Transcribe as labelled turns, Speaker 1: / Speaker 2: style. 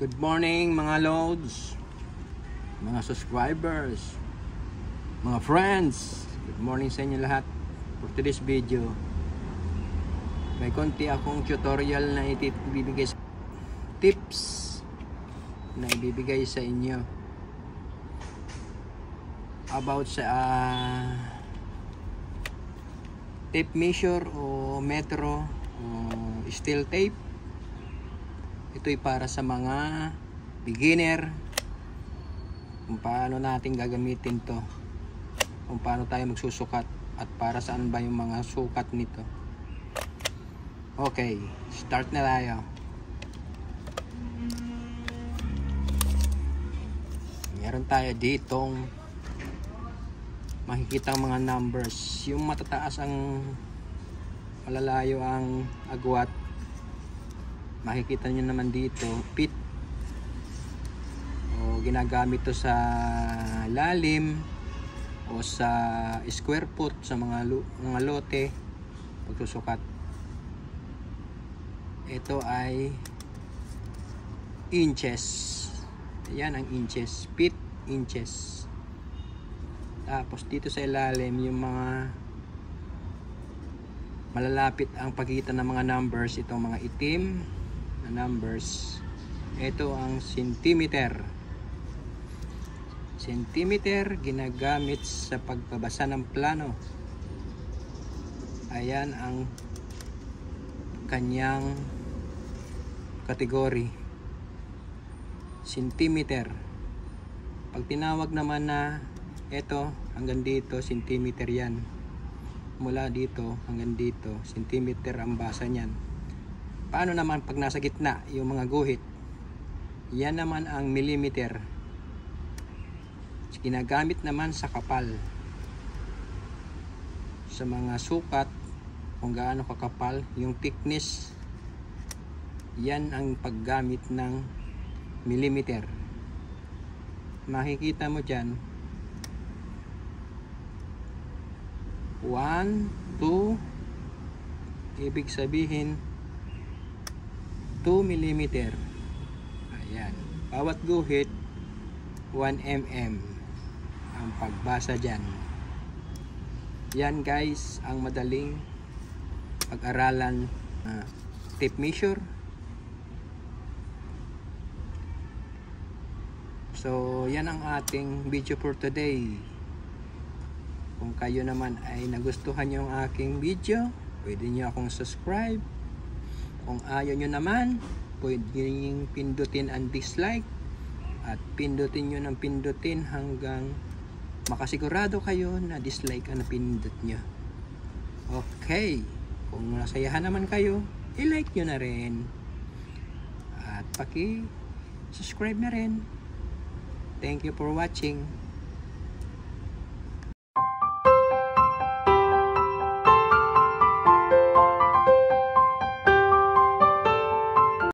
Speaker 1: Good morning mga loads, mga subscribers, mga friends. Good morning sa inyo lahat. For today's video, may konti akong tutorial na ibibigay sa tips na ibibigay sa inyo about sa tape measure o metro o steel tape. Ito'y para sa mga beginner, kung paano natin gagamitin to, kung paano tayo magsusukat at para saan ba yung mga sukat nito. Okay, start na tayo. Meron tayo ditong makikita ang mga numbers. Yung matataas ang malalayo ang agwat, makikita nyo naman dito feet, o ginagamit to sa lalim o sa square foot sa mga lote pagsusukat. Ito ay inches. Ayan ang inches, feet, inches. Tapos dito sa ilalim yung mga malalapit ang pagitan ng mga numbers, itong mga itim na numbers. Ito ang centimeter. Centimeter ginagamit sa pagbabasa ng plano. Ayan ang kanyang kategory, centimeter. Pag tinawag naman na ito hanggang dito, centimeter yan. Mula dito hanggang dito, centimeter ang basa niyan. Paano naman pag nasa gitna yung mga guhit? Yan naman ang millimeter. Ginagamit naman sa kapal, sa mga sukat, kung gaano kakapal yung thickness. Yan ang paggamit ng millimeter. Makikita mo dyan 1, 2, ibig sabihin 2 mm. Ayan, bawat guhit 1 mm ang pagbasa dyan. Yan guys ang madaling pag-aralan tape measure. So yan ang ating video for today. Kung kayo naman ay nagustuhan yung aking video, pwede nyo akong subscribe. Kung ayaw nyo naman, pwede nyo pindutin ang dislike at pindutin nyo ng pindutin hanggang makasigurado kayo na dislike ang napindot nyo. Okay, kung nasayahan naman kayo, i-like nyo na rin at paki-subscribe na rin. Thank you for watching.